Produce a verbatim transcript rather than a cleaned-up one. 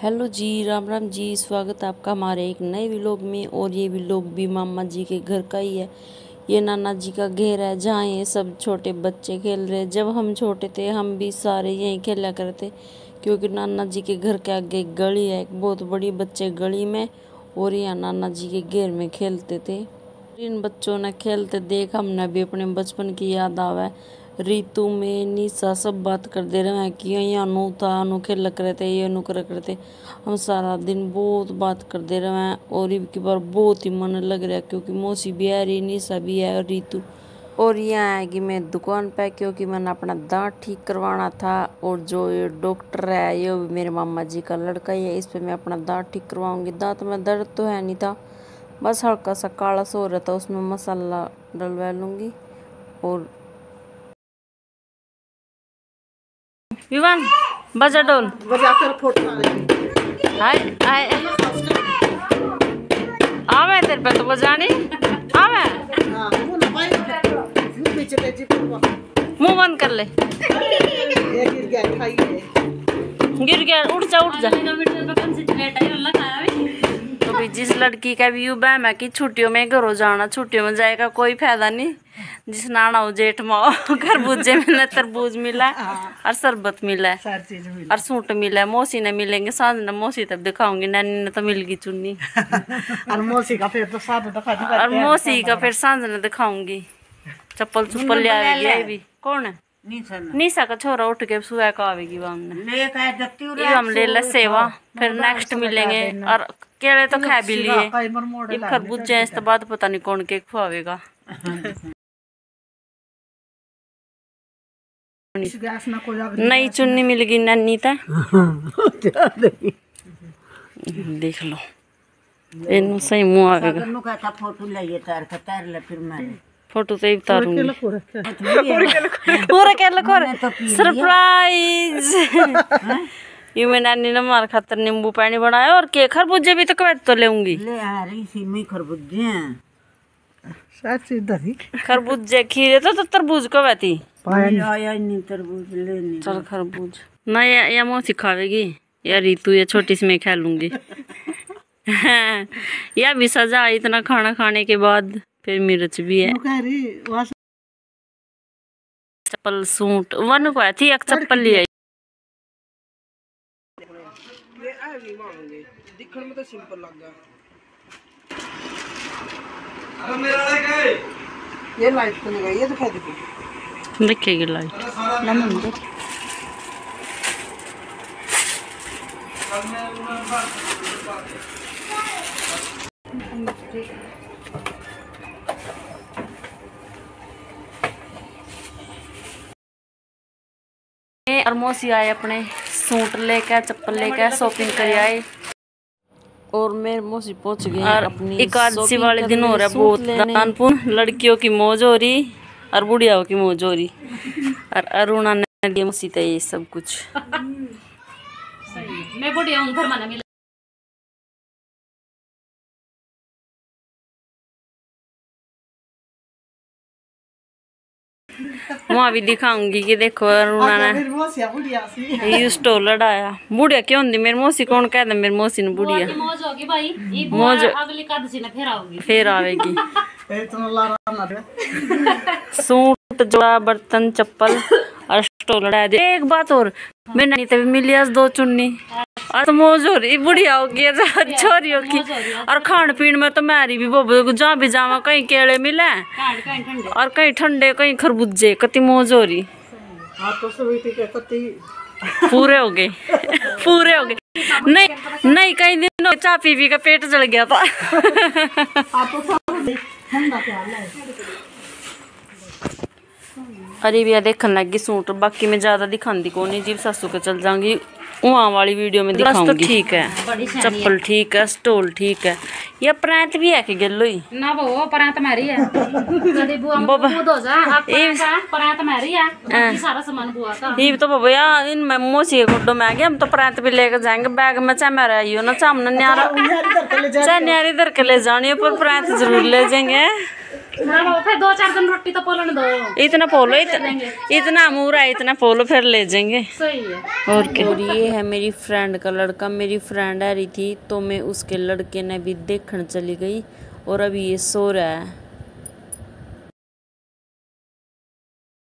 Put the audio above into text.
Hello जी, राम राम जी। स्वागत है आपका हमारे एक नए व्लॉग में। और ये व्लॉग भी मामा जी के घर का ही है। ये नाना जी का घर है जहाँ ये सब छोटे बच्चे खेल रहे। जब हम छोटे थे हम भी सारे यहीं खेला करते, क्योंकि नाना जी के घर के आगे एक गली है, एक बहुत बड़ी। बच्चे गली में और यहाँ नाना जी के घर में खेलते थे। इन बच्चों ने खेलते देख हमने भी अपने बचपन की याद आवे। रीतू में निशा सब बात कर दे रहे हैं कि ये अनु था, अनु खेल कर थे, ये अनु कर करते। हम सारा दिन बहुत बात कर दे रहे हैं और इनकी बार बहुत ही मन लग रहा है, क्योंकि मौसी भी है रही, निशा भी है और रीतू। और यहाँ आएगी मैं दुकान पे, क्योंकि मैंने अपना दांत ठीक करवाना था। और जो ये डॉक्टर है ये भी मेरे मामा जी का लड़का ही है। इस पर मैं अपना दांत ठीक करवाऊंगी। दांत में दर्द तो है नहीं था, बस हल्का सा काला सा हो रहा था, उसमें मसाला डलवा लूँगी। और विवान बजा डोल बजा कर फोटो हाय हाय आवे तेरे पे तो बजानी आवे। हां वो ना भाई मुंह में चले जी मुंह बंद कर ले। ये गिर गया खाइए गिर गया, उठ जा उठ जा। तो भी जिस लड़की का भी युवा है कि छुट्टियों में घरों जाना, छुट्टियों में जाएगा कोई फायदा नहीं। जिस नाना हो जेठ माओ खरबूजे में तरबूज मिला और शरबत मिला है और सूट मिला है। मौसी ने मिलेंगे साथ में, मौसी तब दिखाऊंगी। नैनी ने तो मिल गई चुन्नी और मौसी का फिर तो साथ दिखा दी और मौसी का फिर सांझ ने दिखाऊंगी। चप्पल चुप्पल ले आएगी। ये भी कौन है? निशा का छोरा उठ के सुबह का आवेगी। ये हम ले ले सेवा, फिर नेक्स्ट मिलेंगे। और केले तो खा भी लिए, खरबूजे इस बाद पता नहीं कौन के खुआवेगा। नई चुन्नी मिल गई नन्नी ता देख लो इन सही मुँह आवेगा। फोटो तो उतारूंगी पूरा क्या लखो सरप्राइज। ये मैं नानी ने हमारे खातर नींबू पानी बनाया और के खरबूजे भी तो कब तो लेऊंगी। खरबूजे खीरे तो तरबूज कब आती चल खरबूज ना या, या मौसी खावेगी या रीतू या छोटी सी मैं खा लूंगी। या भी सजा इतना खाना खाने के बाद फिर मिर्च भी है। चप्पल सूट वन को थी एक चप्पल लिया। दिखने में तो सिंपल लग गया। ये लाइट तो नहीं गई, ये दिखा दीजिए। दिखेगी लाइट ना मुझे। और मौसी आए अपने सूट लेकर, चप्पल लेकर, शॉपिंग कर आए। और मेरे मौसी पहुंच गए अपनी एकादशी वाले दिन। हो रहा है बहुत दानपुन। लड़कियों की मौज हो रही और बुढ़ियाओं की मौज हो रही। और अरुणा ने दिया मौसी था ये सब कुछ। मैं बुढ़िया हूँ घर माना मिला। वहाँ भी दिखाऊंगी कि देखो अरुणा ने ये स्टोल लड़ाया। बुढ़िया क्यों होंगी मेरी मौसी? कौन कहता मेरी मौसी ने बुढ़िया? मौज होगी भाई, मौज अगली एकादशी ने फिर आवेगी फिर आवेगी। सूट जोड़ा बर्तन चप्पल और स्टोल लड़ाया। एक बात और, मैं नहीं तभी मिली आज दो चुन्नी और तो मौज हो रही। बुढ़िया होगी छोरियों की। और खान पीन में तो मेरी भी बोबो जहाँ भी जावा कहीं केले मिले और कहीं ठंडे कहीं खरबूजे, कति मौज हो रही। पूरे हो गए पूरे हो गए। नहीं नहीं कई दिन चाय पी पी का पेट जल गया था। अरे भैया देखने लगी सूट, बाकी मैं ज्यादा दिखाती कौन नहीं। जीव सासू के चल जाऊंगी वहाँ वाली वीडियो में दिखाऊंगी। तो ठीक है, चप्पल ठीक है, स्टोल ठीक है। ये प्रांत भी है कि गेलो ही ना वो प्रांत मारी है। यदि बुआ बुआ दो जा आप प्रांत मारी है बाकी सारा सामान बुआ का। ये तो बाबा यार इन मैं मौसी के गुड्डो में आ गए। हम तो प्रांत भी लेकर जाएंगे बैग में। चाहे मेरा आइयो ना चाहे हमने न्यारा चाहे न्यारी इधर के ले जानी है, पर प्रांत जरूर ले जाएंगे। फिर दो चार दिन रोटी तो पोलन दो। इतना पोलो, इतना इतना मूरा इतना पोलो, फिर ले जाएंगे। सही है। और क्या। और ये है मेरी फ्रेंड का लड़का। मेरी फ्रेंड आ रही थी तो मैं उसके लड़के ने भी देखने चली गई और अभी ये सो रहा है।